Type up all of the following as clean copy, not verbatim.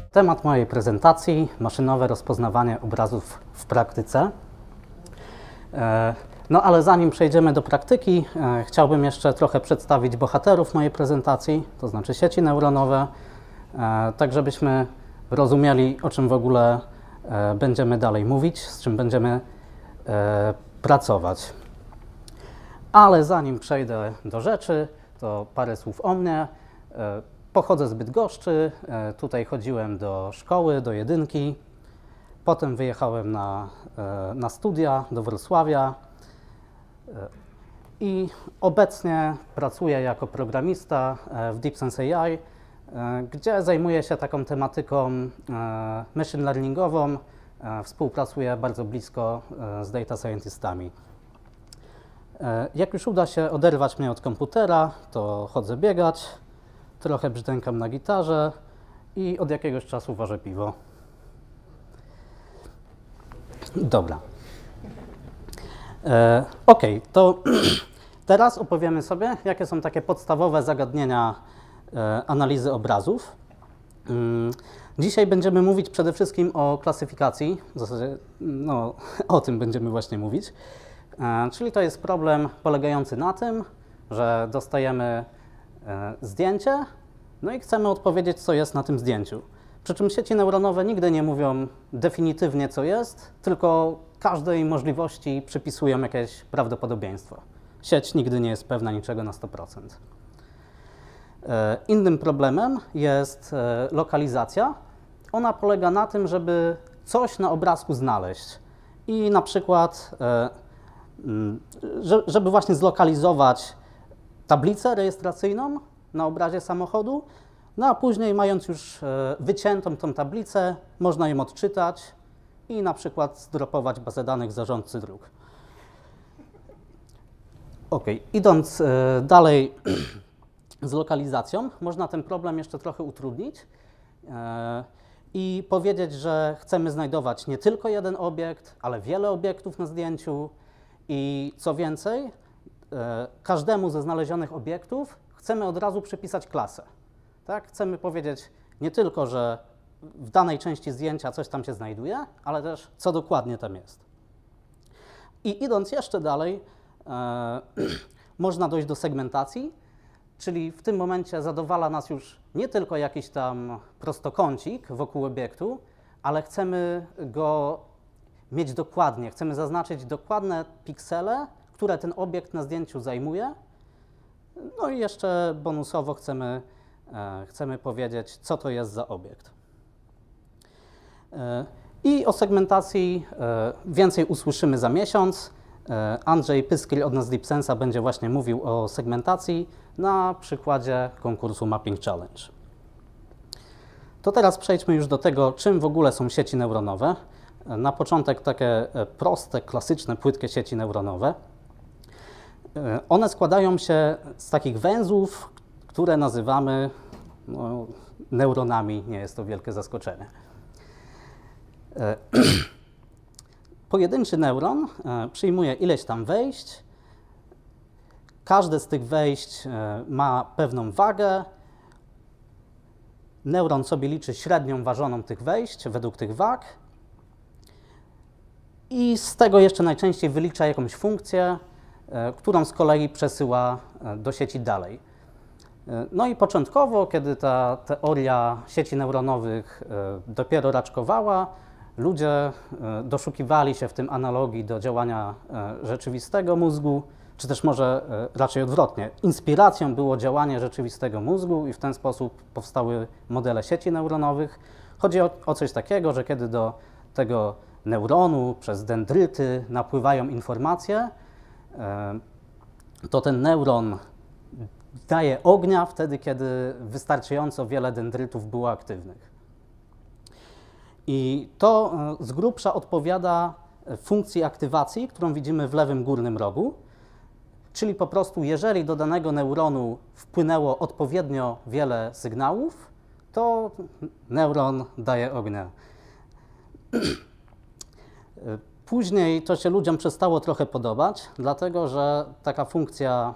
Temat mojej prezentacji: maszynowe rozpoznawanie obrazów w praktyce. No ale zanim przejdziemy do praktyki, chciałbym jeszcze trochę przedstawić bohaterów mojej prezentacji, to znaczy sieci neuronowe, tak żebyśmy rozumieli, o czym w ogóle będziemy dalej mówić, z czym będziemy pracować. Ale zanim przejdę do rzeczy, to parę słów o mnie. Pochodzę z Bydgoszczy, tutaj chodziłem do szkoły, do jedynki, potem wyjechałem na studia do Wrocławia i obecnie pracuję jako programista w DeepSense AI, gdzie zajmuję się taką tematyką machine learningową, współpracuję bardzo blisko z data scientistami. Jak już uda się oderwać mnie od komputera, to chodzę biegać, trochę brzdękam na gitarze i od jakiegoś czasu ważę piwo. Dobra. Ok, to teraz opowiemy sobie, jakie są takie podstawowe zagadnienia analizy obrazów. Dzisiaj będziemy mówić przede wszystkim o klasyfikacji, w zasadzie no, o tym będziemy właśnie mówić. Czyli to jest problem polegający na tym, że dostajemy zdjęcie, no i chcemy odpowiedzieć, co jest na tym zdjęciu. Przy czym sieci neuronowe nigdy nie mówią definitywnie, co jest, tylko każdej możliwości przypisują jakieś prawdopodobieństwo. Sieć nigdy nie jest pewna niczego na 100%. Innym problemem jest lokalizacja. Ona polega na tym, żeby coś na obrazku znaleźć i na przykład, żeby właśnie zlokalizować tablicę rejestracyjną na obrazie samochodu, no a później, mając już wyciętą tą tablicę, można ją odczytać i na przykład zdropować bazę danych zarządcy dróg. Ok, idąc dalej z lokalizacją, można ten problem jeszcze trochę utrudnić i powiedzieć, że chcemy znajdować nie tylko jeden obiekt, ale wiele obiektów na zdjęciu i co więcej, każdemu ze znalezionych obiektów chcemy od razu przypisać klasę. Tak? Chcemy powiedzieć nie tylko, że w danej części zdjęcia coś tam się znajduje, ale też co dokładnie tam jest. I idąc jeszcze dalej, można dojść do segmentacji, czyli w tym momencie zadowala nas już nie tylko jakiś tam prostokącik wokół obiektu, ale chcemy go mieć dokładnie, chcemy zaznaczyć dokładne piksele, które ten obiekt na zdjęciu zajmuje. No i jeszcze bonusowo chcemy powiedzieć, co to jest za obiekt. I o segmentacji więcej usłyszymy za miesiąc. Andrzej Pyskil od nas z DeepSense'a będzie właśnie mówił o segmentacji na przykładzie konkursu Mapping Challenge. To teraz przejdźmy już do tego, czym w ogóle są sieci neuronowe. Na początek takie proste, klasyczne, płytkie sieci neuronowe. One składają się z takich węzłów, które nazywamy neuronami. Nie jest to wielkie zaskoczenie. Pojedynczy neuron przyjmuje ileś tam wejść. Każde z tych wejść ma pewną wagę. Neuron sobie liczy średnią ważoną tych wejść według tych wag. I z tego jeszcze najczęściej wylicza jakąś funkcję, którą z kolei przesyła do sieci dalej. No i początkowo, kiedy ta teoria sieci neuronowych dopiero raczkowała, ludzie doszukiwali się w tym analogii do działania rzeczywistego mózgu, czy też może raczej odwrotnie. Inspiracją było działanie rzeczywistego mózgu i w ten sposób powstały modele sieci neuronowych. Chodzi o coś takiego, że kiedy do tego neuronu przez dendryty napływają informacje, to ten neuron daje ognia wtedy, kiedy wystarczająco wiele dendrytów było aktywnych. I to z grubsza odpowiada funkcji aktywacji, którą widzimy w lewym górnym rogu, czyli po prostu jeżeli do danego neuronu wpłynęło odpowiednio wiele sygnałów, to neuron daje ognia. Później to się ludziom przestało trochę podobać, dlatego że taka funkcja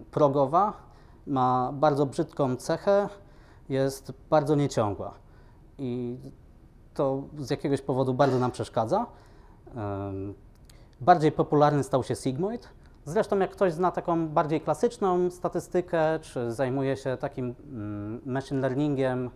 progowa ma bardzo brzydką cechę, jest bardzo nieciągła. i to z jakiegoś powodu bardzo nam przeszkadza. Bardziej popularny stał się sigmoid. Zresztą jak ktoś zna taką bardziej klasyczną statystykę, czy zajmuje się takim machine learningiem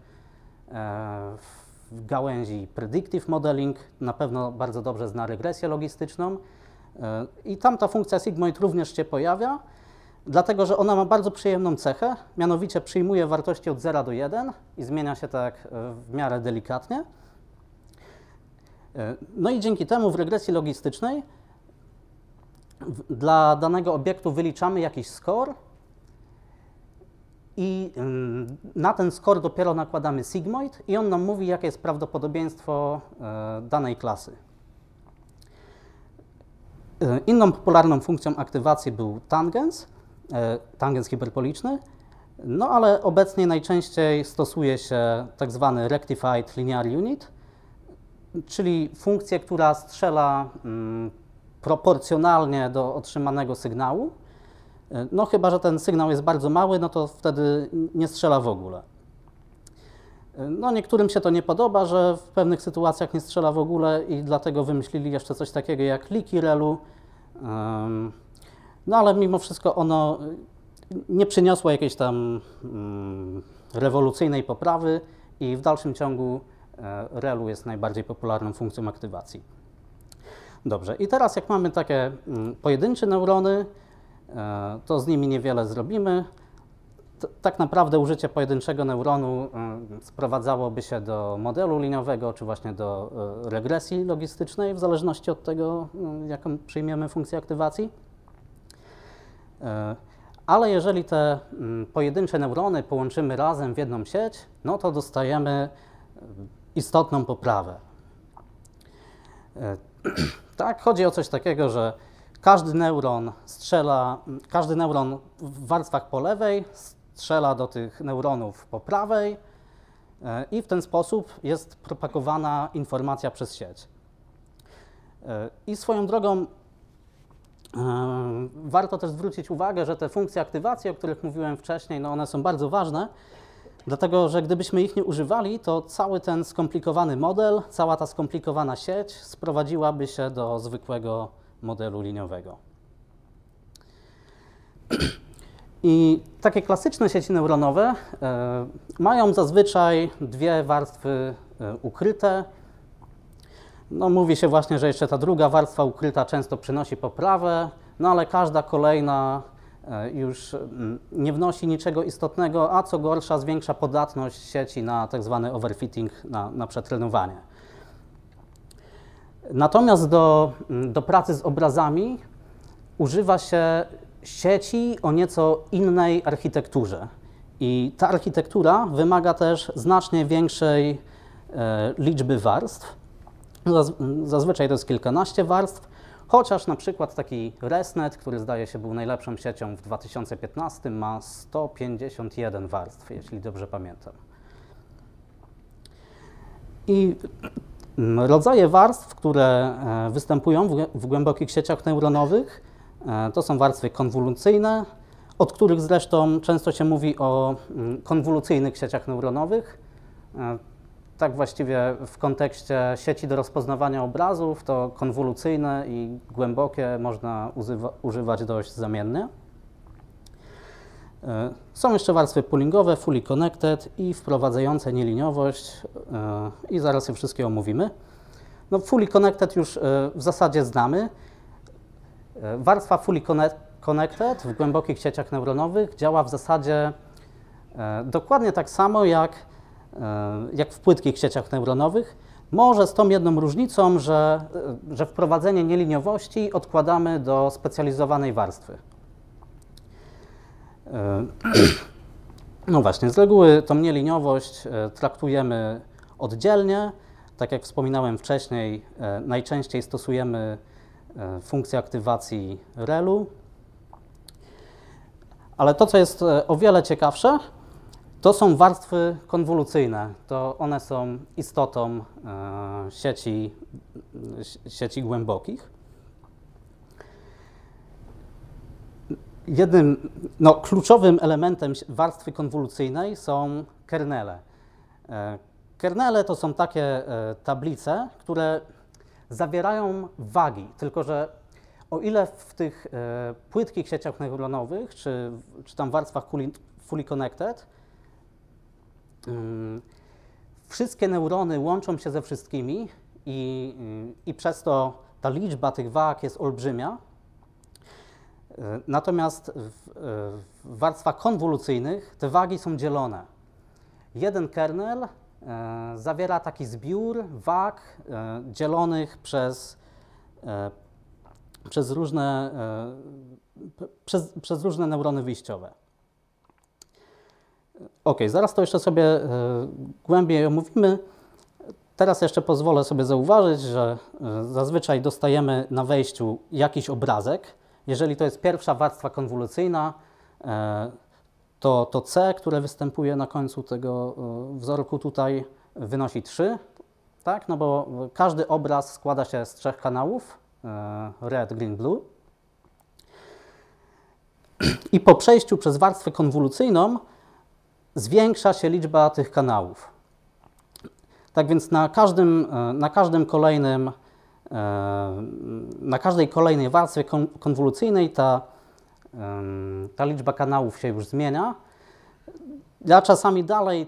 w gałęzi predictive modeling, na pewno bardzo dobrze zna regresję logistyczną. I tam ta funkcja sigmoid również się pojawia, dlatego że ona ma bardzo przyjemną cechę, mianowicie przyjmuje wartości od 0 do 1 i zmienia się tak w miarę delikatnie. No i dzięki temu w regresji logistycznej dla danego obiektu wyliczamy jakiś score i na ten score dopiero nakładamy sigmoid i on nam mówi, jakie jest prawdopodobieństwo danej klasy. Inną popularną funkcją aktywacji był tangens, tangens hiperpoliczny, no ale obecnie najczęściej stosuje się tak zwany rectified linear unit, czyli funkcję, która strzela proporcjonalnie do otrzymanego sygnału. No chyba że ten sygnał jest bardzo mały, no to wtedy nie strzela w ogóle. No niektórym się to nie podoba, że w pewnych sytuacjach nie strzela w ogóle i dlatego wymyślili jeszcze coś takiego jak leaky relu. No ale mimo wszystko ono nie przyniosło jakiejś tam rewolucyjnej poprawy i w dalszym ciągu relu jest najbardziej popularną funkcją aktywacji. Dobrze, i teraz jak mamy takie pojedyncze neurony, to z nimi niewiele zrobimy. Tak naprawdę użycie pojedynczego neuronu sprowadzałoby się do modelu liniowego, czy właśnie do regresji logistycznej, w zależności od tego, jaką przyjmiemy funkcję aktywacji. Ale jeżeli te pojedyncze neurony połączymy razem w jedną sieć, no to dostajemy istotną poprawę. Tak, chodzi o coś takiego, że każdy neuron w warstwach po lewej strzela do tych neuronów po prawej i w ten sposób jest propagowana informacja przez sieć. I swoją drogą warto też zwrócić uwagę, że te funkcje aktywacji, o których mówiłem wcześniej, no one są bardzo ważne, dlatego że gdybyśmy ich nie używali, to cały ten skomplikowany model, cała ta skomplikowana sieć sprowadziłaby się do zwykłego modelu liniowego. I takie klasyczne sieci neuronowe mają zazwyczaj dwie warstwy ukryte. No, mówi się właśnie, że jeszcze ta druga warstwa ukryta często przynosi poprawę, no ale każda kolejna już nie wnosi niczego istotnego, a co gorsza zwiększa podatność sieci na tak zwany overfitting, na przetrenowanie. Natomiast do pracy z obrazami używa się sieci o nieco innej architekturze. I ta architektura wymaga też znacznie większej liczby warstw. Zazwyczaj to jest kilkanaście warstw, chociaż na przykład taki ResNet, który zdaje się był najlepszą siecią w 2015, ma 151 warstw, jeśli dobrze pamiętam. I rodzaje warstw, które występują w głębokich sieciach neuronowych, to są warstwy konwolucyjne, od których zresztą często się mówi o konwolucyjnych sieciach neuronowych. Tak właściwie w kontekście sieci do rozpoznawania obrazów to konwolucyjne i głębokie można używać dość zamiennie. Są jeszcze warstwy poolingowe, fully connected i wprowadzające nieliniowość i zaraz je wszystkie omówimy. No, fully connected już w zasadzie znamy. Warstwa fully connected w głębokich sieciach neuronowych działa w zasadzie dokładnie tak samo jak w płytkich sieciach neuronowych, może z tą jedną różnicą, że wprowadzenie nieliniowości odkładamy do specjalizowanej warstwy. No właśnie, z reguły tą nieliniowość traktujemy oddzielnie. Tak jak wspominałem wcześniej, najczęściej stosujemy funkcję aktywacji relu. Ale to, co jest o wiele ciekawsze, to są warstwy konwolucyjne. To one są istotą sieci głębokich. Jednym kluczowym elementem warstwy konwolucyjnej są kernele. Kernele to są takie tablice, które zawierają wagi, tylko że o ile w tych płytkich sieciach neuronowych, czy tam warstwach fully connected, wszystkie neurony łączą się ze wszystkimi i przez to ta liczba tych wag jest olbrzymia. Natomiast w warstwach konwolucyjnych te wagi są dzielone. Jeden kernel zawiera taki zbiór wag dzielonych przez różne neurony wyjściowe. Ok, zaraz to jeszcze sobie głębiej omówimy. Teraz jeszcze pozwolę sobie zauważyć, że zazwyczaj dostajemy na wejściu jakiś obrazek. Jeżeli to jest pierwsza warstwa konwolucyjna, to C, które występuje na końcu tego wzorku tutaj, wynosi 3, tak? No bo każdy obraz składa się z 3 kanałów, red, green, blue. I po przejściu przez warstwę konwolucyjną zwiększa się liczba tych kanałów. Tak więc na każdej kolejnej warstwie konwolucyjnej ta liczba kanałów się już zmienia. Ja czasami dalej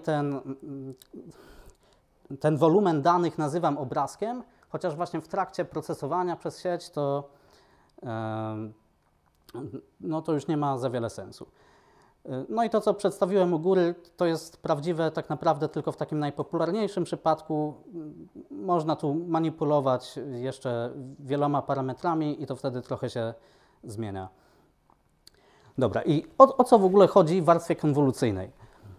ten wolumen danych nazywam obrazkiem, chociaż właśnie w trakcie procesowania przez sieć to już nie ma za wiele sensu. No i to, co przedstawiłem u góry, to jest prawdziwe tak naprawdę tylko w takim najpopularniejszym przypadku. Można tu manipulować jeszcze wieloma parametrami i to wtedy trochę się zmienia. Dobra, i o co w ogóle chodzi w warstwie konwolucyjnej?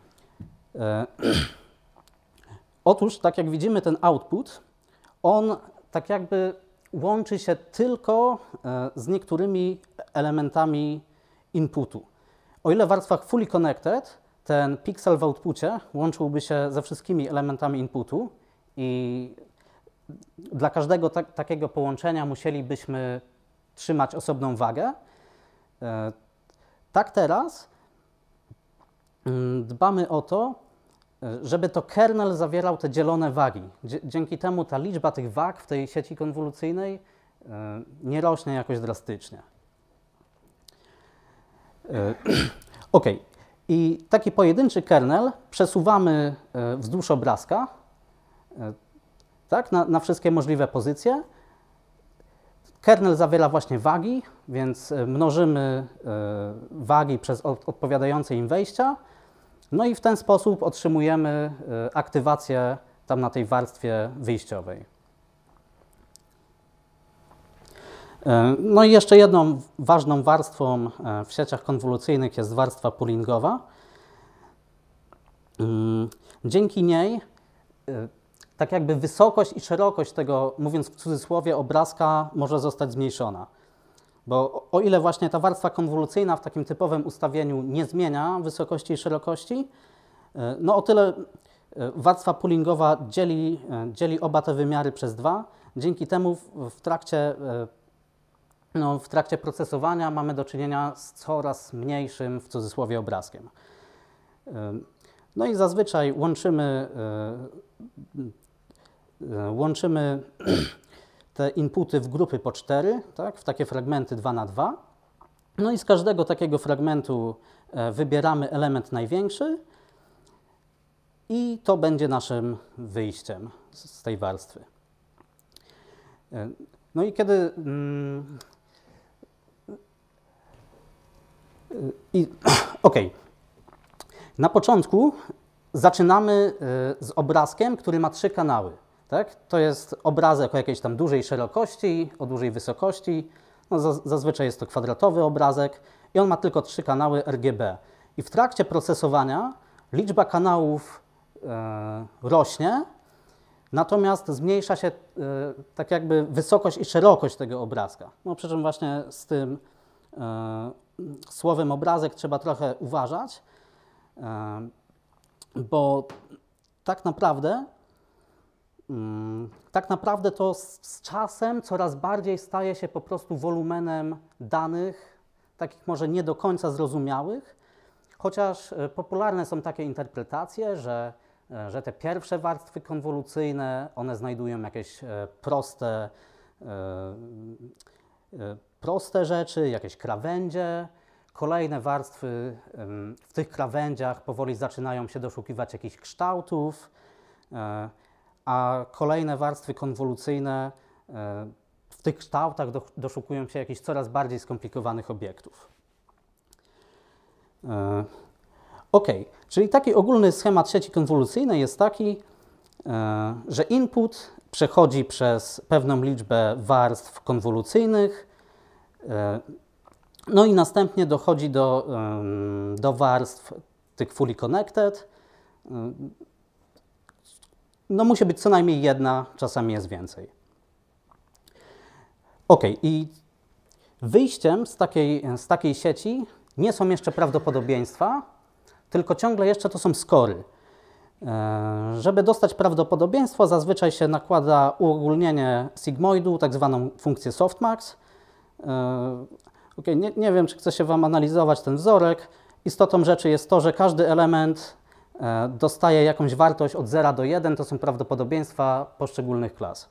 Otóż, tak jak widzimy, ten output, on tak jakby łączy się tylko z niektórymi elementami inputu. O ile w warstwach fully connected ten piksel w outpucie łączyłby się ze wszystkimi elementami inputu i dla każdego takiego połączenia musielibyśmy trzymać osobną wagę, tak teraz dbamy o to, żeby to kernel zawierał te dzielone wagi. Dzięki temu ta liczba tych wag w tej sieci konwolucyjnej nie rośnie jakoś drastycznie. Ok, i taki pojedynczy kernel przesuwamy wzdłuż obrazka, tak, na wszystkie możliwe pozycje. Kernel zawiera właśnie wagi, więc mnożymy wagi przez odpowiadające im wejścia, no i w ten sposób otrzymujemy aktywację tam na tej warstwie wyjściowej. No i jeszcze jedną ważną warstwą w sieciach konwolucyjnych jest warstwa poolingowa. Dzięki niej tak jakby wysokość i szerokość tego, mówiąc w cudzysłowie, obrazka może zostać zmniejszona. Bo o ile właśnie ta warstwa konwolucyjna w takim typowym ustawieniu nie zmienia wysokości i szerokości, no o tyle warstwa poolingowa dzieli oba te wymiary przez 2. Dzięki temu w trakcie procesowania mamy do czynienia z coraz mniejszym, w cudzysłowie, obrazkiem. No i zazwyczaj łączymy te inputy w grupy po 4, tak, w takie fragmenty 2 na 2. No i z każdego takiego fragmentu wybieramy element największy i to będzie naszym wyjściem z tej warstwy. No i kiedy... Na początku zaczynamy z obrazkiem, który ma 3 kanały. Tak? To jest obrazek o jakiejś tam dużej szerokości, o dużej wysokości. No, zazwyczaj jest to kwadratowy obrazek i on ma tylko 3 kanały RGB. I w trakcie procesowania liczba kanałów rośnie, natomiast zmniejsza się tak jakby wysokość i szerokość tego obrazka. No, przy czym właśnie z tym słowem obrazek trzeba trochę uważać, bo tak naprawdę to z czasem coraz bardziej staje się po prostu wolumenem danych, takich może nie do końca zrozumiałych, chociaż popularne są takie interpretacje, że że te pierwsze warstwy konwolucyjne, one znajdują jakieś proste rzeczy, jakieś krawędzie. Kolejne warstwy w tych krawędziach powoli zaczynają się doszukiwać jakichś kształtów, a kolejne warstwy konwolucyjne w tych kształtach doszukują się jakichś coraz bardziej skomplikowanych obiektów. OK, czyli taki ogólny schemat sieci konwolucyjnej jest taki, że input przechodzi przez pewną liczbę warstw konwolucyjnych, no i następnie dochodzi do warstw tych fully connected. No musi być co najmniej jedna, czasami jest więcej. OK, i wyjściem z takiej sieci nie są jeszcze prawdopodobieństwa, tylko ciągle jeszcze to są skory. Żeby dostać prawdopodobieństwo, zazwyczaj się nakłada uogólnienie sigmoidu, tak zwaną funkcję softmax. Okay, nie wiem, czy chce się Wam analizować ten wzorek. Istotą rzeczy jest to, że każdy element dostaje jakąś wartość od 0 do 1, to są prawdopodobieństwa poszczególnych klas.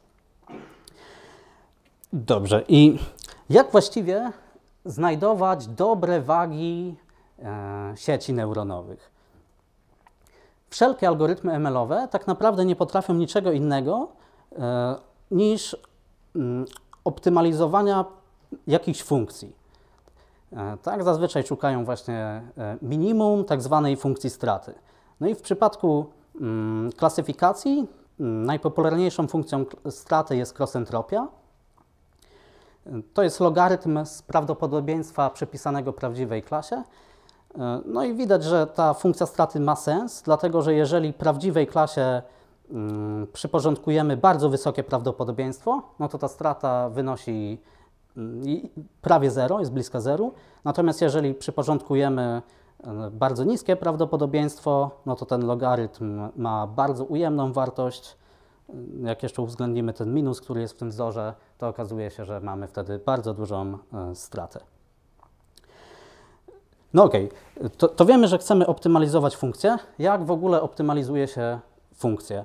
Dobrze, i jak właściwie znajdować dobre wagi sieci neuronowych? Wszelkie algorytmy ML-owe tak naprawdę nie potrafią niczego innego niż optymalizowania jakichś funkcji. Tak, zazwyczaj szukają właśnie minimum tak zwanej funkcji straty. No i w przypadku klasyfikacji najpopularniejszą funkcją straty jest cross-entropia. To jest logarytm z prawdopodobieństwa przypisanego prawdziwej klasie. No i widać, że ta funkcja straty ma sens, dlatego że jeżeli prawdziwej klasie przyporządkujemy bardzo wysokie prawdopodobieństwo, no to ta strata wynosi prawie 0, jest bliska 0. Natomiast jeżeli przyporządkujemy bardzo niskie prawdopodobieństwo, no to ten logarytm ma bardzo ujemną wartość. Jak jeszcze uwzględnimy ten minus, który jest w tym wzorze, to okazuje się, że mamy wtedy bardzo dużą stratę. No okej, to wiemy, że chcemy optymalizować funkcję. Jak w ogóle optymalizuje się funkcję?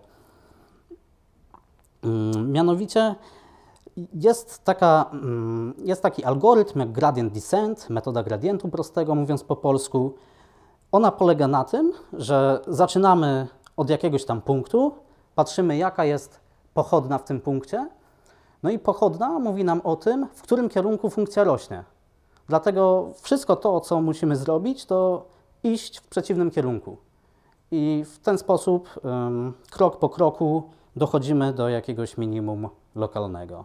Mianowicie jest taki algorytm jak gradient descent, metoda gradientu prostego, mówiąc po polsku. Ona polega na tym, że zaczynamy od jakiegoś tam punktu, patrzymy, jaka jest pochodna w tym punkcie, no i pochodna mówi nam o tym, w którym kierunku funkcja rośnie. Dlatego wszystko to, co musimy zrobić, to iść w przeciwnym kierunku. I w ten sposób, krok po kroku, dochodzimy do jakiegoś minimum lokalnego.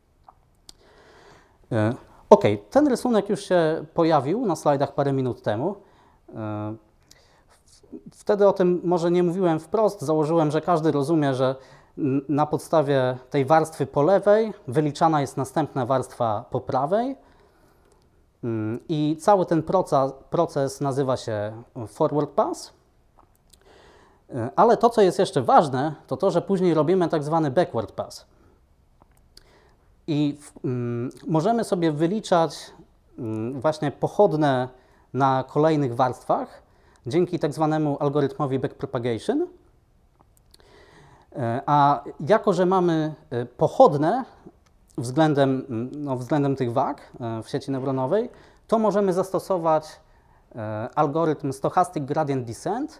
OK, ten rysunek już się pojawił na slajdach parę minut temu. Wtedy o tym może nie mówiłem wprost, założyłem, że każdy rozumie, że na podstawie tej warstwy po lewej wyliczana jest następna warstwa po prawej i cały ten proces nazywa się forward pass. Ale to, co jest jeszcze ważne, to to, że później robimy tak zwany backward pass. I możemy sobie wyliczać właśnie pochodne na kolejnych warstwach dzięki tak zwanemu algorytmowi backpropagation. A jako, że mamy pochodne względem tych wag w sieci neuronowej, to możemy zastosować algorytm stochastic gradient descent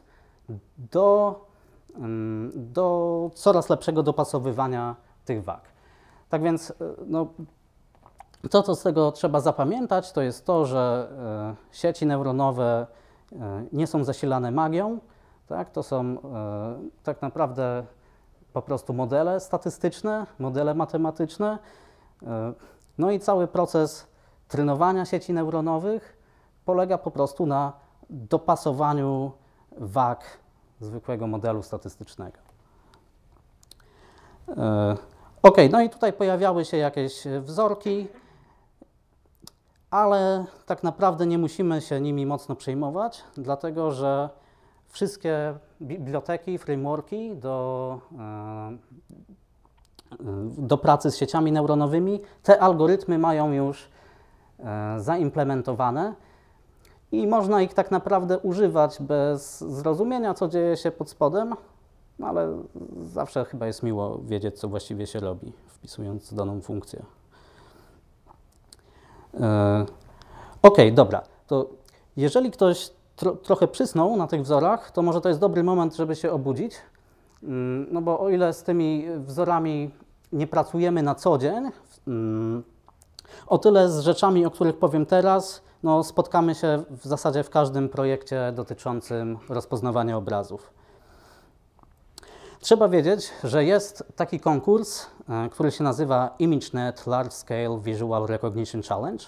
do coraz lepszego dopasowywania tych wag. Tak więc to, co z tego trzeba zapamiętać, to jest to, że sieci neuronowe nie są zasilane magią, tak? To są tak naprawdę po prostu modele statystyczne, modele matematyczne. No i cały proces trenowania sieci neuronowych polega po prostu na dopasowaniu wag zwykłego modelu statystycznego. OK, no i tutaj pojawiały się jakieś wzorki, ale tak naprawdę nie musimy się nimi mocno przejmować, dlatego że wszystkie biblioteki, frameworki do pracy z sieciami neuronowymi, te algorytmy mają już zaimplementowane i można ich tak naprawdę używać bez zrozumienia, co dzieje się pod spodem, no ale zawsze chyba jest miło wiedzieć, co właściwie się robi, wpisując daną funkcję. OK, dobra, to jeżeli ktoś trochę przysnął na tych wzorach, to może to jest dobry moment, żeby się obudzić, no bo o ile z tymi wzorami nie pracujemy na co dzień, o tyle z rzeczami, o których powiem teraz, no spotkamy się w zasadzie w każdym projekcie dotyczącym rozpoznawania obrazów. Trzeba wiedzieć, że jest taki konkurs, który się nazywa ImageNet Large Scale Visual Recognition Challenge.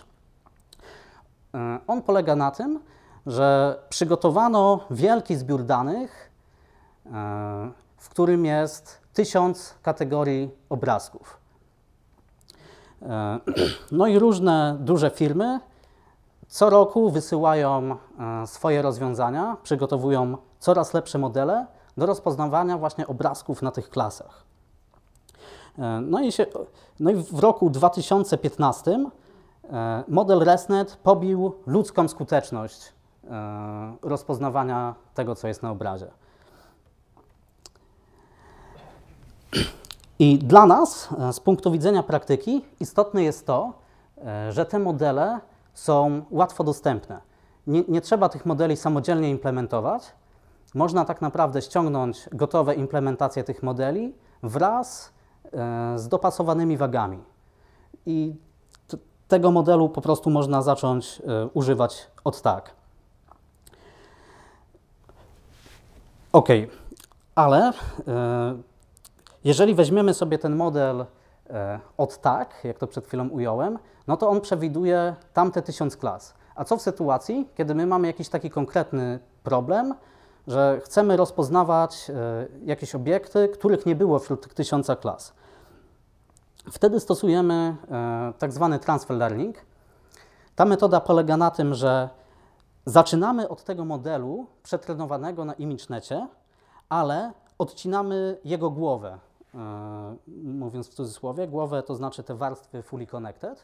On polega na tym, że przygotowano wielki zbiór danych, w którym jest 1000 kategorii obrazków. No i różne duże firmy co roku wysyłają swoje rozwiązania, przygotowują coraz lepsze modele do rozpoznawania właśnie obrazków na tych klasach. No i w roku 2015 model ResNet pobił ludzką skuteczność rozpoznawania tego, co jest na obrazie. I dla nas, z punktu widzenia praktyki, istotne jest to, że te modele są łatwo dostępne. Nie trzeba tych modeli samodzielnie implementować. Można tak naprawdę ściągnąć gotowe implementacje tych modeli wraz z dopasowanymi wagami. I tego modelu po prostu można zacząć używać od tak. OK, ale jeżeli weźmiemy sobie ten model od tak, jak to przed chwilą ująłem, no to on przewiduje tamte 1000 klas. A co w sytuacji, kiedy my mamy jakiś taki konkretny problem, że chcemy rozpoznawać jakieś obiekty, których nie było wśród tych 1000 klas? Wtedy stosujemy tak zwany transfer learning. Ta metoda polega na tym, że zaczynamy od tego modelu przetrenowanego na ImageNecie, ale odcinamy jego głowę. Mówiąc w cudzysłowie, głowę to znaczy te warstwy fully connected.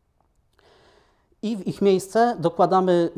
I w ich miejsce dokładamy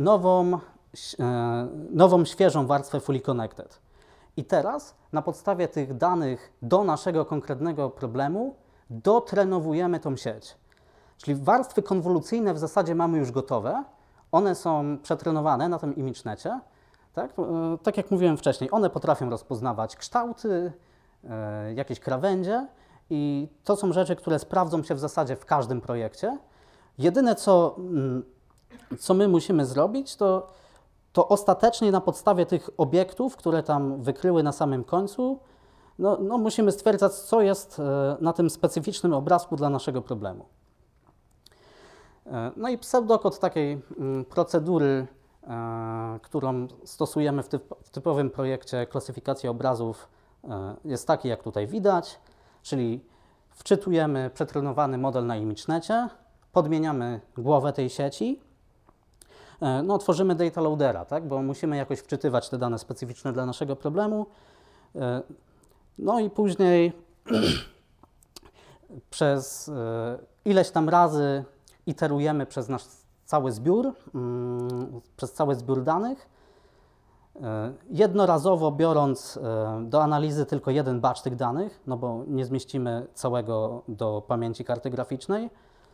nową, świeżą warstwę fully connected. I teraz na podstawie tych danych do naszego konkretnego problemu dotrenowujemy tą sieć. Czyli warstwy konwolucyjne w zasadzie mamy już gotowe. One są przetrenowane na tym ImageNecie. Tak jak mówiłem wcześniej, one potrafią rozpoznawać kształty, jakieś krawędzie i to są rzeczy, które sprawdzą się w zasadzie w każdym projekcie. Jedyne, co my musimy zrobić, to ostatecznie na podstawie tych obiektów, które tam wykryły na samym końcu, no musimy stwierdzać, co jest na tym specyficznym obrazku dla naszego problemu. No i pseudokod takiej procedury, którą stosujemy w typowym projekcie klasyfikacji obrazów, jest taki, jak tutaj widać, czyli wczytujemy przetrenowany model na ImageNecie, podmieniamy głowę tej sieci, no tworzymy data loadera, tak, bo musimy jakoś wczytywać te dane specyficzne dla naszego problemu, no i później przez ileś tam razy iterujemy przez nasz cały zbiór, danych, jednorazowo biorąc do analizy tylko jeden batch tych danych, no bo nie zmieścimy całego do pamięci karty graficznej.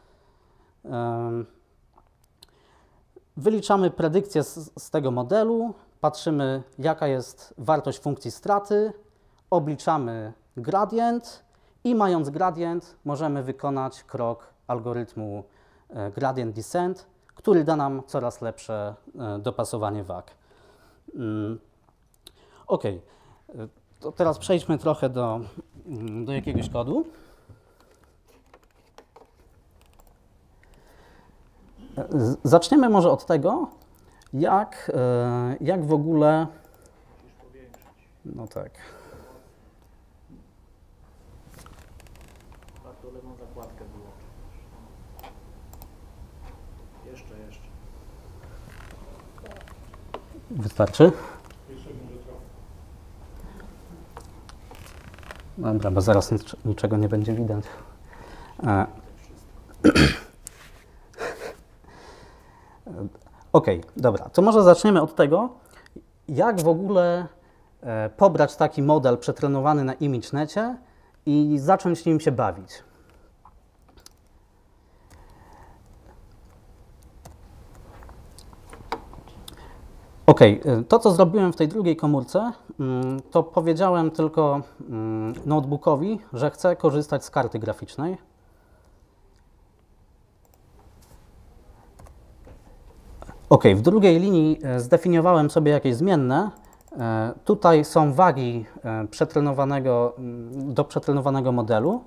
Wyliczamy predykcję z tego modelu, patrzymy, jaka jest wartość funkcji straty, obliczamy gradient i mając gradient możemy wykonać krok algorytmu gradient descent, który da nam coraz lepsze dopasowanie wag. OK, to teraz przejdźmy trochę do jakiegoś kodu. Zaczniemy może od tego, jak w ogóle... No tak. Warto lewą zakładkę wyłączyć. Jeszcze. Wystarczy? Dobra, bo zaraz niczego nie będzie widać. OK, dobra, to może zaczniemy od tego, jak w ogóle pobrać taki model przetrenowany na ImageNecie i zacząć nim się bawić. OK, to co zrobiłem w tej drugiej komórce, to powiedziałem tylko notebookowi, że chcę korzystać z karty graficznej. OK, w drugiej linii zdefiniowałem sobie jakieś zmienne. Tutaj są wagi do przetrenowanego modelu.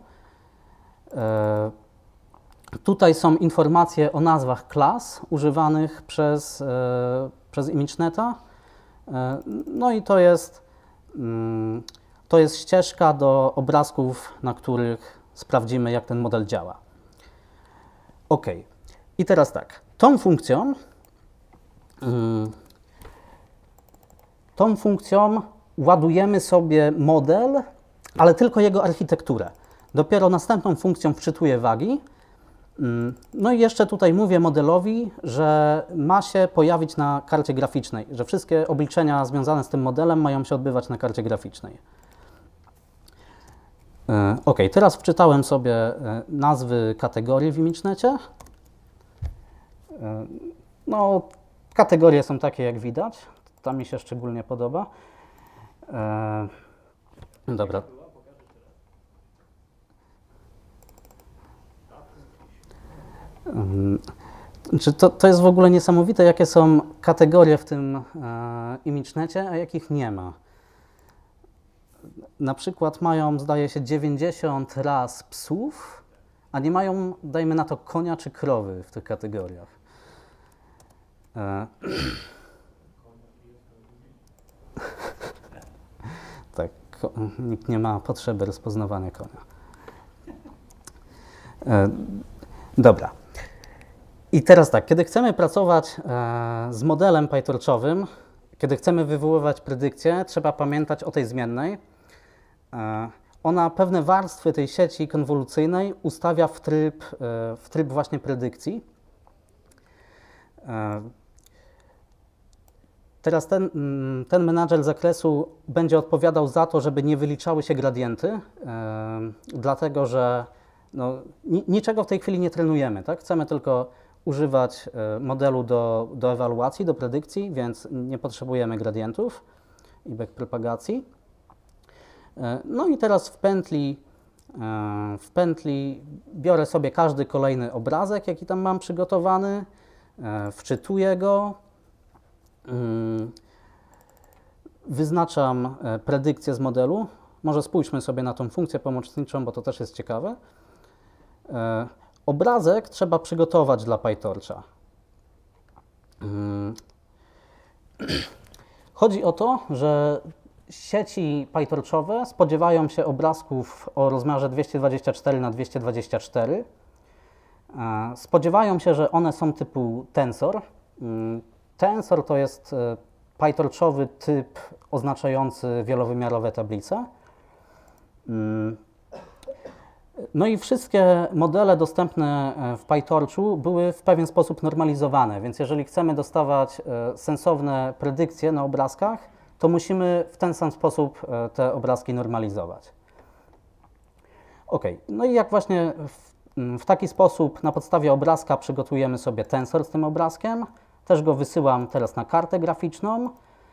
Tutaj są informacje o nazwach klas używanych przez ImageNeta. No i to jest ścieżka do obrazków, na których sprawdzimy, jak ten model działa. OK. I teraz tak, tą funkcją ładujemy sobie model, ale tylko jego architekturę. Dopiero następną funkcją wczytuję wagi. No i jeszcze tutaj mówię modelowi, że ma się pojawić na karcie graficznej, że wszystkie obliczenia związane z tym modelem mają się odbywać na karcie graficznej. OK, teraz wczytałem sobie nazwy kategorii w ImageNecie. No, kategorie są takie, jak widać. Ta mi się szczególnie podoba. Dobra. To jest w ogóle niesamowite, jakie są kategorie w tym ImageNecie, a jakich nie ma. Na przykład mają, zdaje się, 90 ras psów, a nie mają, dajmy na to, konia czy krowy w tych kategoriach. Tak, nikt nie ma potrzeby rozpoznawania konia. Dobra. I teraz tak, kiedy chcemy pracować z modelem PyTorchowym, kiedy chcemy wywoływać predykcje, trzeba pamiętać o tej zmiennej. Ona pewne warstwy tej sieci konwolucyjnej ustawia w tryb właśnie predykcji. Teraz ten menadżer zakresu będzie odpowiadał za to, żeby nie wyliczały się gradienty, dlatego że no, niczego w tej chwili nie trenujemy, tak? Chcemy tylko używać modelu do ewaluacji, do predykcji, więc nie potrzebujemy gradientów i backpropagacji. No i teraz w pętli biorę sobie każdy kolejny obrazek, jaki tam mam przygotowany, wczytuję go, wyznaczam predykcję z modelu. Może spójrzmy sobie na tą funkcję pomocniczą, bo to też jest ciekawe. Obrazek trzeba przygotować dla PyTorcha. Chodzi o to, że sieci PyTorchowe spodziewają się obrazków o rozmiarze 224 na 224. Spodziewają się, że one są typu tensor. Tensor to jest PyTorchowy typ oznaczający wielowymiarowe tablice. No i wszystkie modele dostępne w PyTorchu były w pewien sposób normalizowane, więc jeżeli chcemy dostawać sensowne predykcje na obrazkach, to musimy w ten sam sposób te obrazki normalizować. OK, no i jak właśnie w taki sposób na podstawie obrazka przygotujemy sobie tensor z tym obrazkiem, też go wysyłam teraz na kartę graficzną.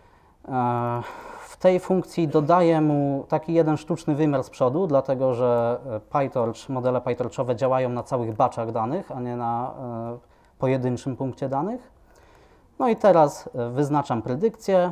W tej funkcji dodaję mu taki jeden sztuczny wymiar z przodu, dlatego że modele PyTorchowe działają na całych batchach danych, a nie na pojedynczym punkcie danych. No i teraz wyznaczam predykcję.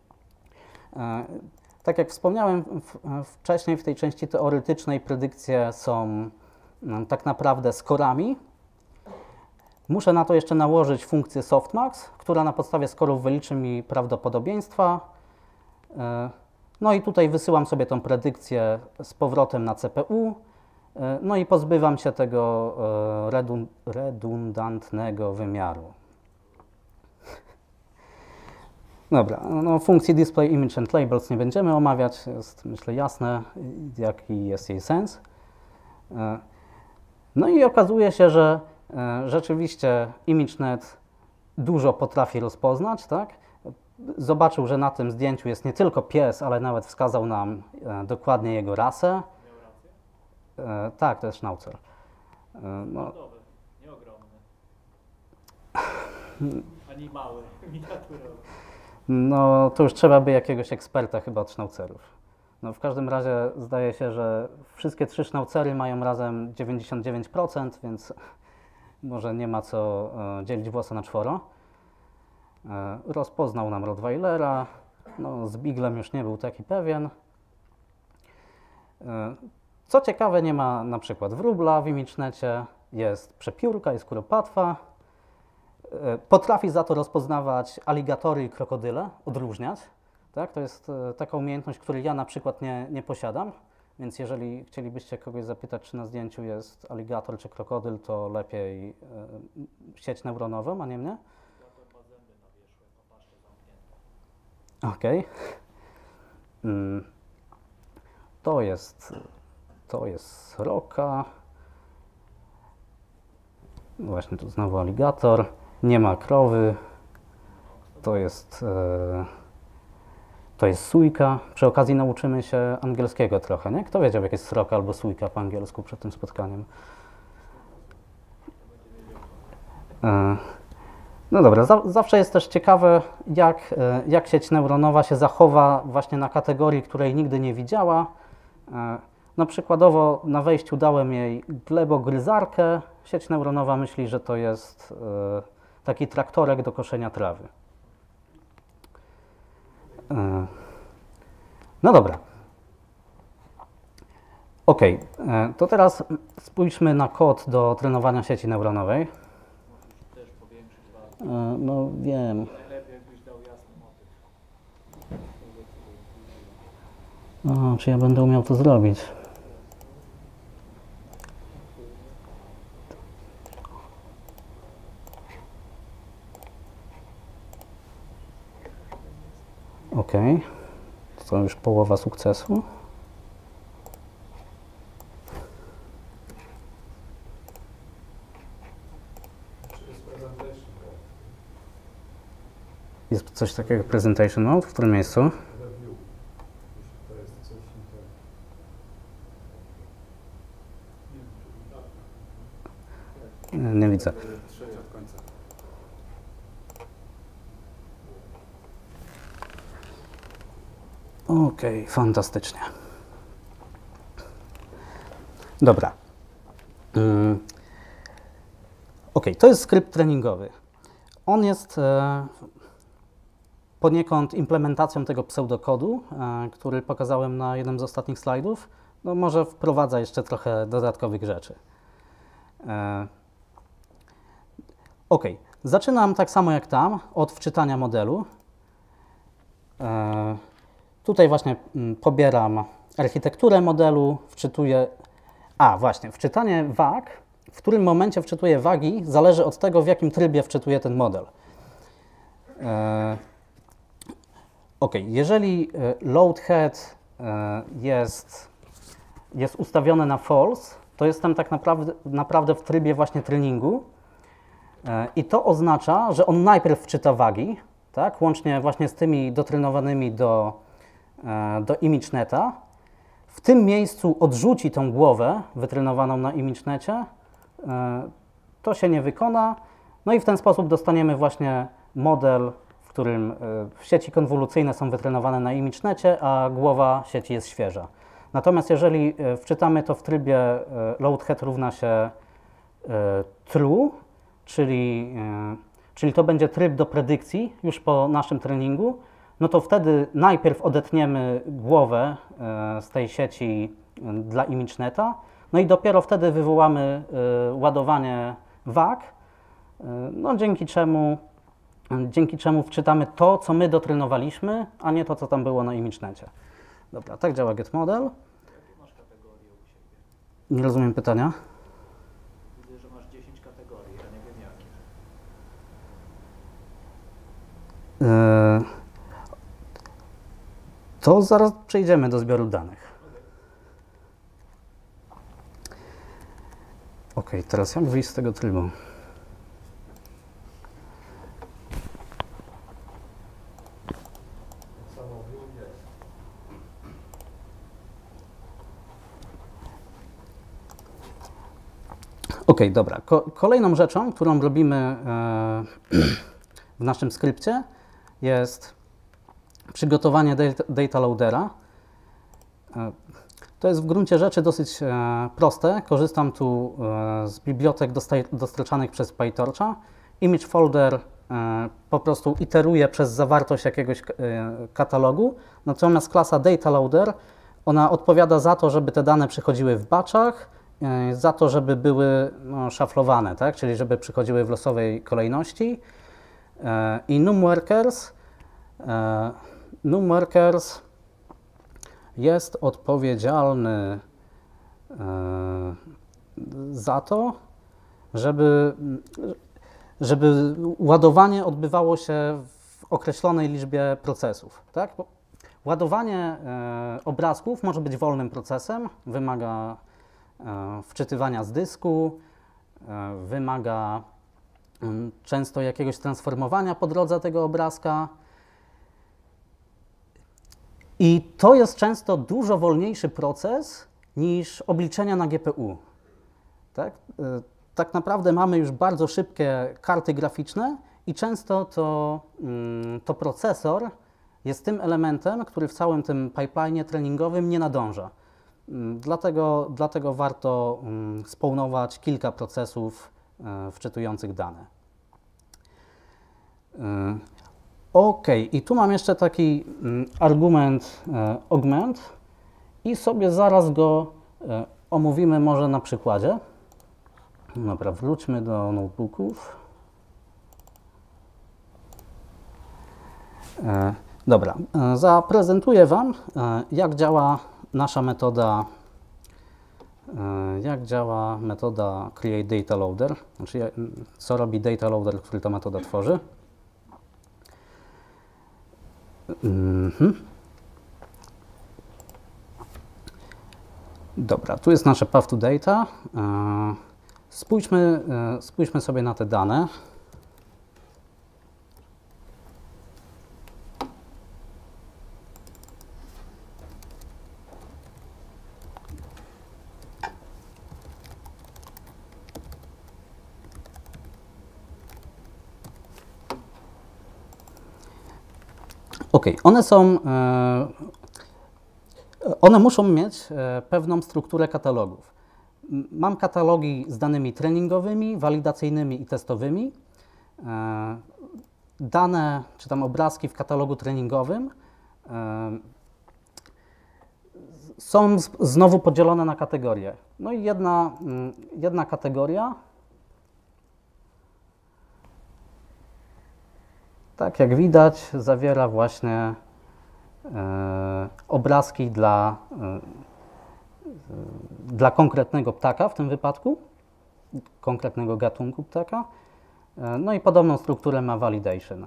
Tak jak wspomniałem wcześniej, w tej części teoretycznej predykcje są tak naprawdę skorami. Muszę na to jeszcze nałożyć funkcję softmax, która na podstawie skorów wyliczy mi prawdopodobieństwa. No i tutaj wysyłam sobie tą predykcję z powrotem na CPU. No i pozbywam się tego redundantnego wymiaru. Dobra, no funkcji display image and labels nie będziemy omawiać, jest myślę jasne, jaki jest jej sens. No i okazuje się, że rzeczywiście ImageNet dużo potrafi rozpoznać, tak? zobaczył, że na tym zdjęciu jest nie tylko pies, ale nawet wskazał nam dokładnie jego rasę. Miał rację? Tak, to jest Schnauzer. No, Narodowy, nie ogromny. Ani mały, miniaturowy. no to już trzeba by jakiegoś eksperta chyba od Schnauzerów. No, w każdym razie zdaje się, że wszystkie 3 Schnauzery mają razem 99%, więc może nie ma co dzielić włosa na czworo. Rozpoznał nam Rottweilera, no, z Beaglem już nie był taki pewien. Co ciekawe, nie ma na przykład wróbla w ImageNecie, jest przepiórka, jest kuropatwa. Potrafi za to rozpoznawać aligatory i krokodyle, odróżniać. Tak? To jest taka umiejętność, której ja na przykład nie posiadam, więc jeżeli chcielibyście kogoś zapytać, czy na zdjęciu jest aligator czy krokodyl, to lepiej sieć neuronową, a nie mnie. Aligator ma zęby na wierzchu, jako paszczę zamkniętą. Okej. To jest sroka. Właśnie tu znowu aligator. Nie ma krowy. To jest sójka. Przy okazji nauczymy się angielskiego trochę, nie? Kto wiedział, jak jest sroka albo sójka po angielsku przed tym spotkaniem? No dobra, zawsze jest też ciekawe, jak sieć neuronowa się zachowa właśnie na kategorii, której nigdy nie widziała. No przykładowo na wejściu dałem jej glebogryzarkę. Sieć neuronowa myśli, że to jest taki traktorek do koszenia trawy. No dobra. Ok, to teraz spójrzmy na kod do trenowania sieci neuronowej. Musisz też powiększyć wartość. No wiem. Najlepiej jakbyś dał jasny motyw. Czy ja będę umiał to zrobić? Ok, to już połowa sukcesu. Jest coś takiego jak Presentation Mode? W którym miejscu? Nie widzę. Okej, fantastycznie. Dobra. Okej, to jest skrypt treningowy. On jest poniekąd implementacją tego pseudokodu, który pokazałem na jednym z ostatnich slajdów. No może wprowadza jeszcze trochę dodatkowych rzeczy. Ok, zaczynam tak samo jak tam, od wczytania modelu. Tutaj właśnie pobieram architekturę modelu, wczytuję... Właśnie, wczytanie wag, w którym momencie wczytuję wagi, zależy od tego, w jakim trybie wczytuję ten model. Ok, jeżeli load head jest ustawione na false, to jestem tak naprawdę w trybie właśnie treningu i to oznacza, że on najpierw wczyta wagi, tak, łącznie właśnie z tymi dotrenowanymi do ImageNeta. W tym miejscu odrzuci tą głowę wytrenowaną na ImageNecie, to się nie wykona, no i w ten sposób dostaniemy właśnie model, w którym sieci konwolucyjne są wytrenowane na ImageNecie, a głowa sieci jest świeża. Natomiast jeżeli wczytamy to w trybie load head równa się true, czyli to będzie tryb do predykcji już po naszym treningu, no to wtedy najpierw odetniemy głowę z tej sieci dla ImageNeta, no i dopiero wtedy wywołamy ładowanie wag, no dzięki czemu wczytamy to, co my dotrenowaliśmy, a nie to, co tam było na ImageNecie. Dobra, tak działa getModel. Jakie masz kategorie u siebie? Nie rozumiem pytania. Widzę, że masz 10 kategorii, a nie wiem jakie. To zaraz przejdziemy do zbioru danych. Ok, teraz jak wyjść z tego trybu? Ok, dobra. Kolejną rzeczą, którą robimy w naszym skrypcie, jest przygotowanie data loadera. To jest w gruncie rzeczy dosyć proste. Korzystam tu z bibliotek dostarczanych przez PyTorcha. Image folder po prostu iteruje przez zawartość jakiegoś katalogu, natomiast klasa data loader, ona odpowiada za to, żeby te dane przychodziły w batchach, za to, żeby były szaflowane, tak? Czyli żeby przychodziły w losowej kolejności. I NumWorkers jest odpowiedzialny za to, żeby ładowanie odbywało się w określonej liczbie procesów. Tak? Ładowanie obrazków może być wolnym procesem, wymaga wczytywania z dysku, wymaga często jakiegoś transformowania po drodze tego obrazka. I to jest często dużo wolniejszy proces niż obliczenia na GPU. Tak? Tak naprawdę mamy już bardzo szybkie karty graficzne i często to procesor jest tym elementem, który w całym tym pipeline'ie treningowym nie nadąża. Dlatego warto spawnować kilka procesów wczytujących dane. OK, i tu mam jeszcze taki argument augment i sobie zaraz go omówimy może na przykładzie. Dobra, wróćmy do notebooków. Dobra, zaprezentuję Wam, jak działa nasza metoda, create data loader, znaczy co robi data loader, który ta metoda tworzy. Dobra, tu jest nasze path to data. Spójrzmy sobie na te dane. OK, one muszą mieć pewną strukturę katalogów. Mam katalogi z danymi treningowymi, walidacyjnymi i testowymi. Dane, czy tam obrazki w katalogu treningowym są znowu podzielone na kategorie. No i jedna kategoria, tak jak widać, zawiera właśnie obrazki dla konkretnego ptaka, w tym wypadku, konkretnego gatunku ptaka. No i podobną strukturę ma validation.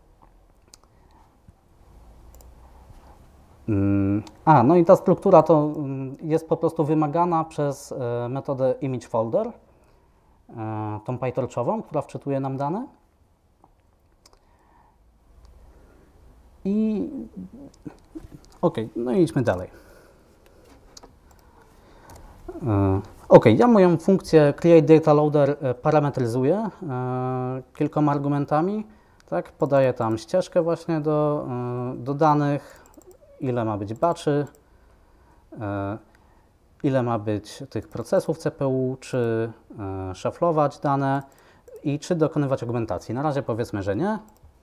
No i ta struktura to jest po prostu wymagana przez metodę image folder, tą PyTorchową, która wczytuje nam dane. I OK, no i idźmy dalej. OK, ja moją funkcję create data loader parametryzuję kilkoma argumentami. Tak? Podaję tam ścieżkę właśnie do danych, ile ma być batchy, ile ma być tych procesów CPU, czy szaflować dane i czy dokonywać augmentacji. Na razie powiedzmy, że nie.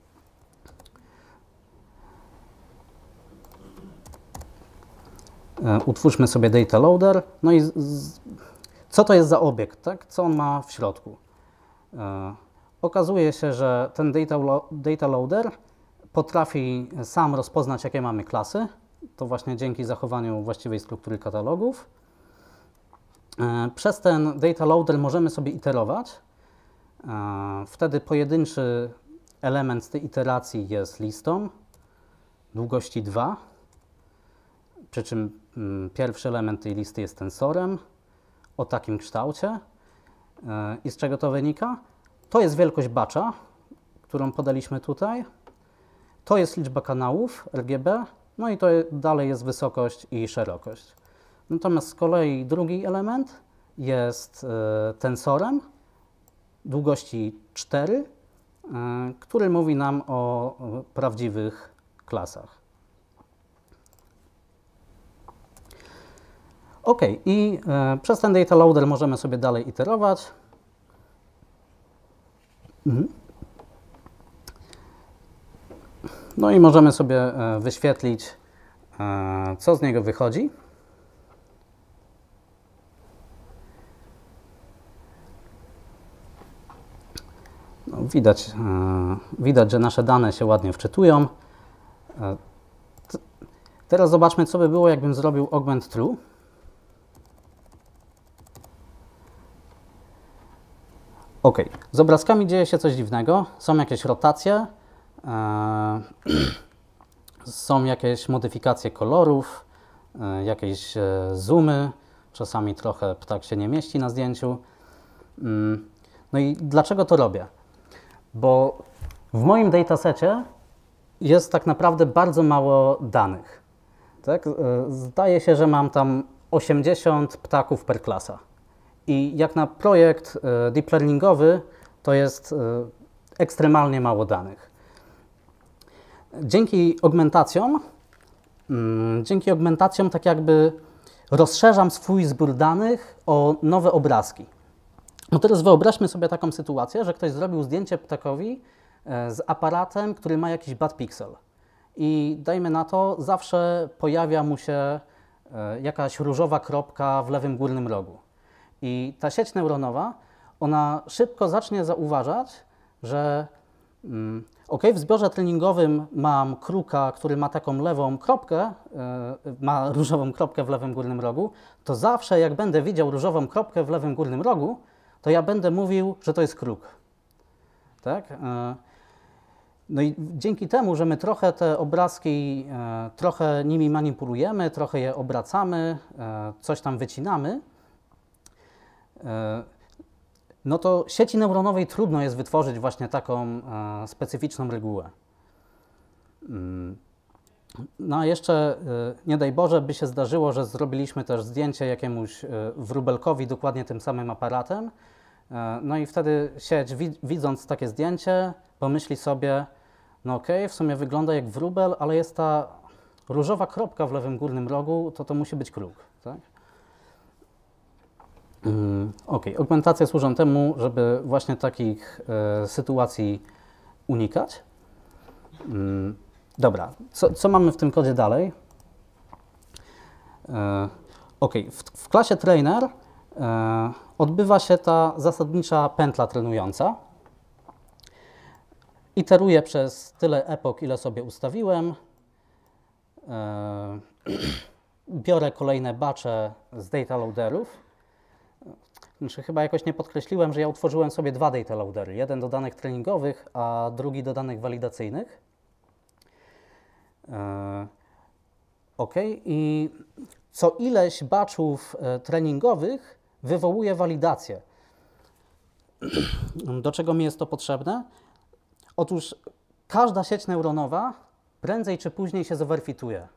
Utwórzmy sobie data loader. No i co to jest za obiekt, tak? Co on ma w środku? Okazuje się, że ten data loader potrafi sam rozpoznać, jakie mamy klasy. To właśnie dzięki zachowaniu właściwej struktury katalogów. Przez ten data loader możemy sobie iterować. Wtedy pojedynczy element z tej iteracji jest listą długości 2. Przy czym pierwszy element tej listy jest tensorem o takim kształcie. I z czego to wynika? To jest wielkość batcha, którą podaliśmy tutaj. To jest liczba kanałów RGB, no i to dalej jest wysokość i szerokość. Natomiast z kolei drugi element jest tensorem długości 4, który mówi nam o prawdziwych klasach. OK, i przez ten data loader możemy sobie dalej iterować. No i możemy sobie wyświetlić, co z niego wychodzi. No, widać, że nasze dane się ładnie wczytują. Teraz zobaczmy, co by było, jakbym zrobił augment true. OK, z obrazkami dzieje się coś dziwnego. Są jakieś rotacje, są jakieś modyfikacje kolorów, jakieś zoomy. Czasami trochę ptak się nie mieści na zdjęciu. No i dlaczego to robię? Bo w moim datasecie jest tak naprawdę bardzo mało danych. Tak? Zdaje się, że mam tam 80 ptaków per klasa. I jak na projekt deep learningowy, to jest ekstremalnie mało danych. Dzięki augmentacjom tak jakby rozszerzam swój zbiór danych o nowe obrazki. No teraz wyobraźmy sobie taką sytuację, że ktoś zrobił zdjęcie ptakowi z aparatem, który ma jakiś bad pixel. I dajmy na to, zawsze pojawia mu się jakaś różowa kropka w lewym górnym rogu. I ta sieć neuronowa, ona szybko zacznie zauważać, że OK, w zbiorze treningowym mam kruka, który ma taką lewą kropkę, ma różową kropkę w lewym górnym rogu, to zawsze jak będę widział różową kropkę w lewym górnym rogu, to ja będę mówił, że to jest kruk. Tak? No i dzięki temu, że my trochę te obrazki, trochę nimi manipulujemy, trochę je obracamy, coś tam wycinamy, no to sieci neuronowej trudno jest wytworzyć właśnie taką specyficzną regułę. No a jeszcze, nie daj Boże, by się zdarzyło, że zrobiliśmy też zdjęcie jakiemuś wróbelkowi dokładnie tym samym aparatem. No i wtedy sieć, widząc takie zdjęcie, pomyśli sobie, no okej, w sumie wygląda jak wróbel, ale jest ta różowa kropka w lewym górnym rogu, to musi być kruk. Tak? OK, augmentacje służą temu, żeby właśnie takich sytuacji unikać. Dobra, co mamy w tym kodzie dalej? OK, w klasie trainer odbywa się ta zasadnicza pętla trenująca. Iteruję przez tyle epok, ile sobie ustawiłem. Biorę kolejne batche z data loaderów. Znaczy, chyba jakoś nie podkreśliłem, że ja utworzyłem sobie dwa data loadery. Jeden do danych treningowych, a drugi do danych walidacyjnych. OK, i co ileś batchów treningowych wywołuje walidację. Do czego mi jest to potrzebne? Otóż każda sieć neuronowa prędzej czy później się zweryfikuje.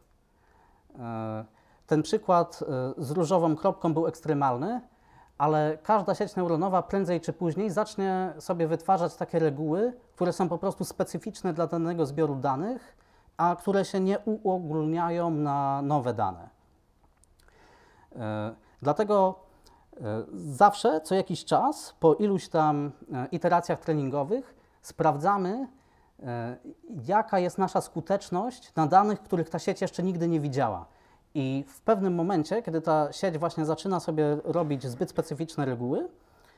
Ten przykład z różową kropką był ekstremalny, ale każda sieć neuronowa prędzej czy później zacznie sobie wytwarzać takie reguły, które są po prostu specyficzne dla danego zbioru danych, a które się nie uogólniają na nowe dane. Dlatego zawsze, co jakiś czas, po iluś tam iteracjach treningowych, sprawdzamy, jaka jest nasza skuteczność na danych, których ta sieć jeszcze nigdy nie widziała. I w pewnym momencie, kiedy ta sieć właśnie zaczyna sobie robić zbyt specyficzne reguły,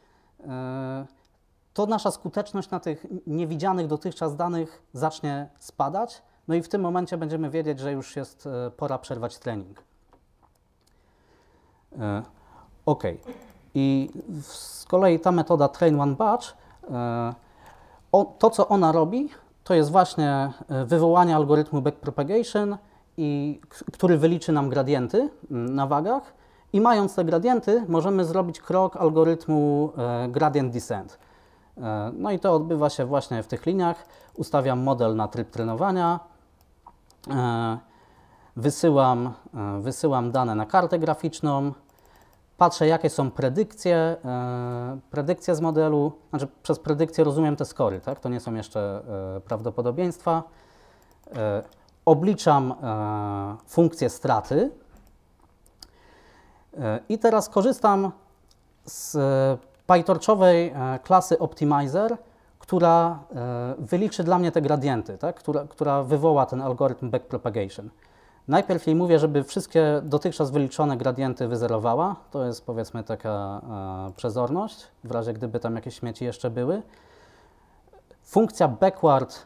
to nasza skuteczność na tych niewidzianych dotychczas danych zacznie spadać. No i w tym momencie będziemy wiedzieć, że już jest pora przerwać trening. OK. I z kolei ta metoda train one batch, to co ona robi, to jest właśnie wywołanie algorytmu backpropagation, który wyliczy nam gradienty na wagach i mając te gradienty możemy zrobić krok algorytmu gradient descent. No i to odbywa się właśnie w tych liniach. Ustawiam model na tryb trenowania, wysyłam dane na kartę graficzną, patrzę, jakie są predykcje, predykcje z modelu, znaczy przez predykcję rozumiem te scory, tak? To nie są jeszcze prawdopodobieństwa. Obliczam funkcję straty i teraz korzystam z PyTorchowej klasy Optimizer, która wyliczy dla mnie te gradienty, tak? Która wywoła ten algorytm backpropagation. Najpierw jej mówię, żeby wszystkie dotychczas wyliczone gradienty wyzerowała. To jest, powiedzmy, taka przezorność, w razie gdyby tam jakieś śmieci jeszcze były. Funkcja backward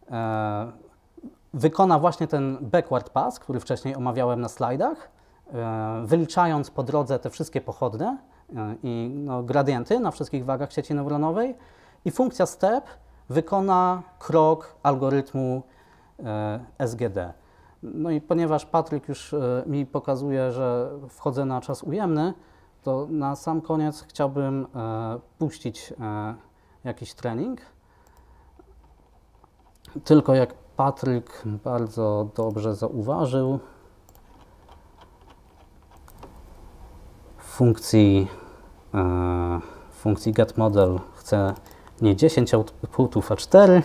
wykona właśnie ten backward pass, który wcześniej omawiałem na slajdach, wyliczając po drodze te wszystkie pochodne i gradienty na wszystkich wagach sieci neuronowej. I funkcja step wykona krok algorytmu SGD. No i ponieważ Patryk już mi pokazuje, że wchodzę na czas ujemny, to na sam koniec chciałbym puścić jakiś trening. Tylko jak Patryk bardzo dobrze zauważył, w funkcji getModel chcę nie 10 outputów, a 4.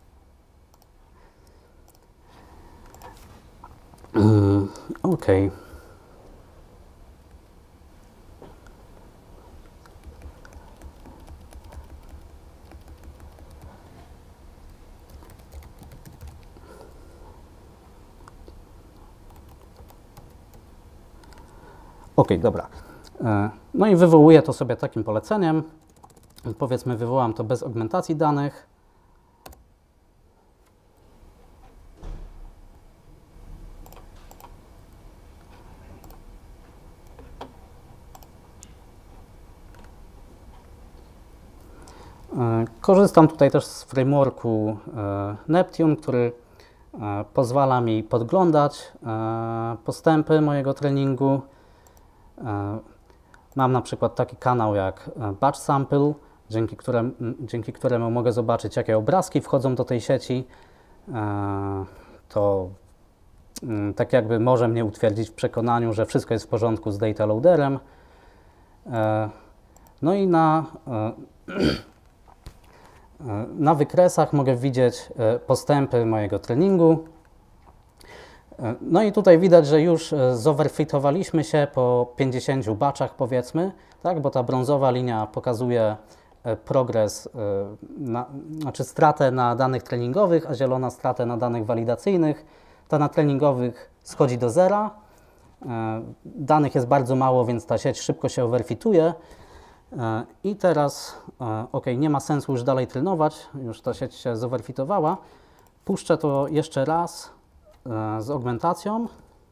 OK. OK, dobra. No i wywołuję to sobie takim poleceniem. Powiedzmy, wywołam to bez augmentacji danych. Korzystam tutaj też z frameworku Neptune, który pozwala mi podglądać postępy mojego treningu. Mam na przykład taki kanał jak Batch Sample, dzięki któremu mogę zobaczyć, jakie obrazki wchodzą do tej sieci. To tak jakby może mnie utwierdzić w przekonaniu, że wszystko jest w porządku z data loaderem. No i na wykresach mogę widzieć postępy mojego treningu. No i tutaj widać, że już zoverfitowaliśmy się po 50 batchach, powiedzmy, tak? Bo ta brązowa linia pokazuje progres, znaczy stratę na danych treningowych, a zielona stratę na danych walidacyjnych. Ta na treningowych schodzi do zera. Danych jest bardzo mało, więc ta sieć szybko się overfituje. I teraz, OK, nie ma sensu już dalej trenować, już ta sieć się zoverfitowała. Puszczę to jeszcze raz z augmentacją.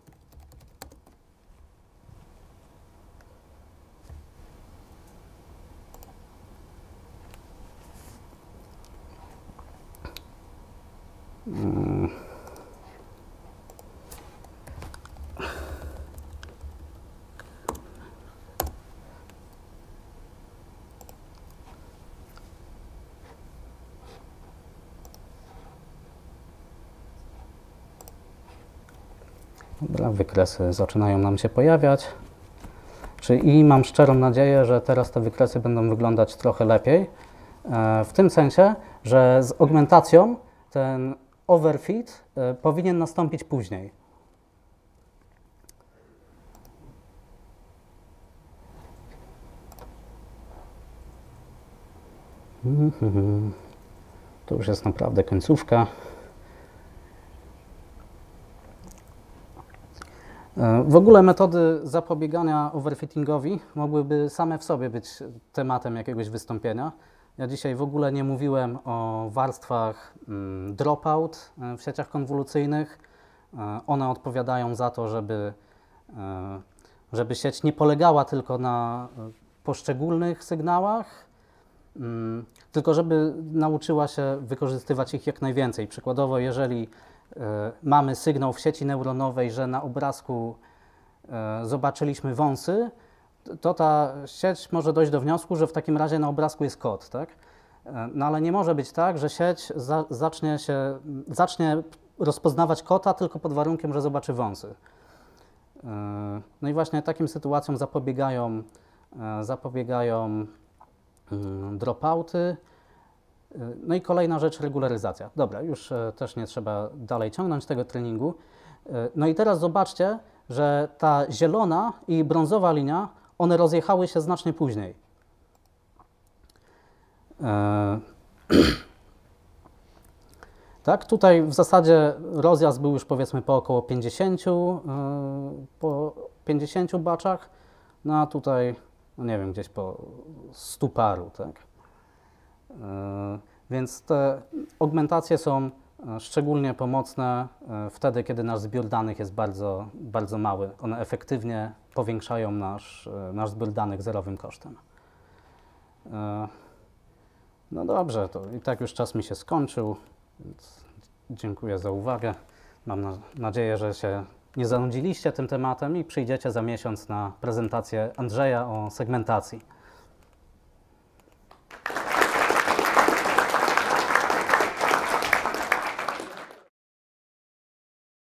Dobra, wykresy zaczynają nam się pojawiać. I mam szczerą nadzieję, że teraz te wykresy będą wyglądać trochę lepiej. W tym sensie, że z augmentacją ten overfit powinien nastąpić później. To już jest naprawdę końcówka. W ogóle metody zapobiegania overfittingowi mogłyby same w sobie być tematem jakiegoś wystąpienia. Ja dzisiaj w ogóle nie mówiłem o warstwach dropout w sieciach konwolucyjnych. One odpowiadają za to, żeby sieć nie polegała tylko na poszczególnych sygnałach, tylko żeby nauczyła się wykorzystywać ich jak najwięcej. Przykładowo, jeżeli mamy sygnał w sieci neuronowej, że na obrazku zobaczyliśmy wąsy, to ta sieć może dojść do wniosku, że w takim razie na obrazku jest kot, tak? No ale nie może być tak, że sieć zacznie rozpoznawać kota tylko pod warunkiem, że zobaczy wąsy. No i właśnie takim sytuacjom zapobiegają zapobiegają dropouty. No i kolejna rzecz, regularyzacja. Dobra, już też nie trzeba dalej ciągnąć tego treningu. No i teraz zobaczcie, że ta zielona i brązowa linia, one rozjechały się znacznie później. Tak, tutaj w zasadzie rozjazd był już powiedzmy po około 50 baczach, no a tutaj, no nie wiem, gdzieś po 100 paru, tak. Więc te augmentacje są szczególnie pomocne wtedy, kiedy nasz zbiór danych jest bardzo, bardzo mały. One efektywnie powiększają nasz zbiór danych zerowym kosztem. No dobrze, to i tak już czas mi się skończył, więc dziękuję za uwagę. Mam nadzieję, że się nie zanudziliście tym tematem i przyjdziecie za miesiąc na prezentację Andrzeja o segmentacji.